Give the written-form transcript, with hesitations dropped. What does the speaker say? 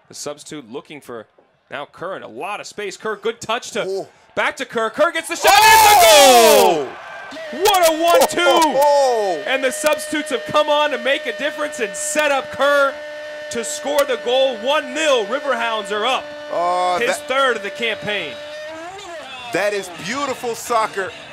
The substitute looking for now Kerr in a lot of space. Kerr, good touch to back to Kerr. Kerr gets the shot. Oh! It's a goal! What a 1-2! And the substitutes have come on to make a difference and set up Kerr to score the goal. 1-0. Riverhounds are up. His third of the campaign. That is beautiful soccer.